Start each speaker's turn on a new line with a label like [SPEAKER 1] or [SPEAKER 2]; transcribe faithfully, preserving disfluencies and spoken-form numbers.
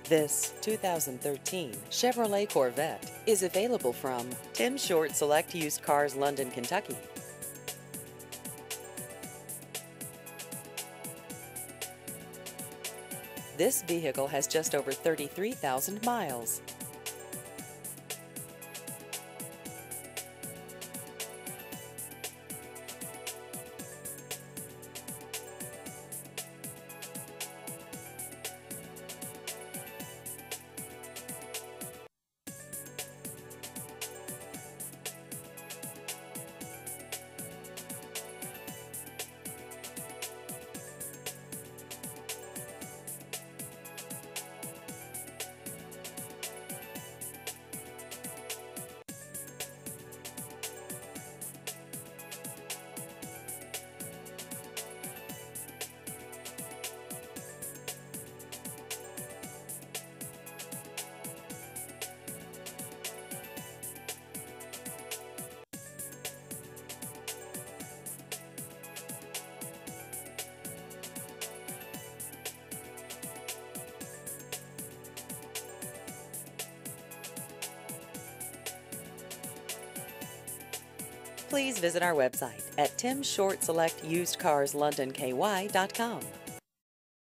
[SPEAKER 1] This two thousand thirteen Chevrolet Corvette is available from Tim Short Select Used Cars, London, Kentucky. This vehicle has just over thirty-three thousand miles. Please visit our website at tim short select used cars london k y dot com.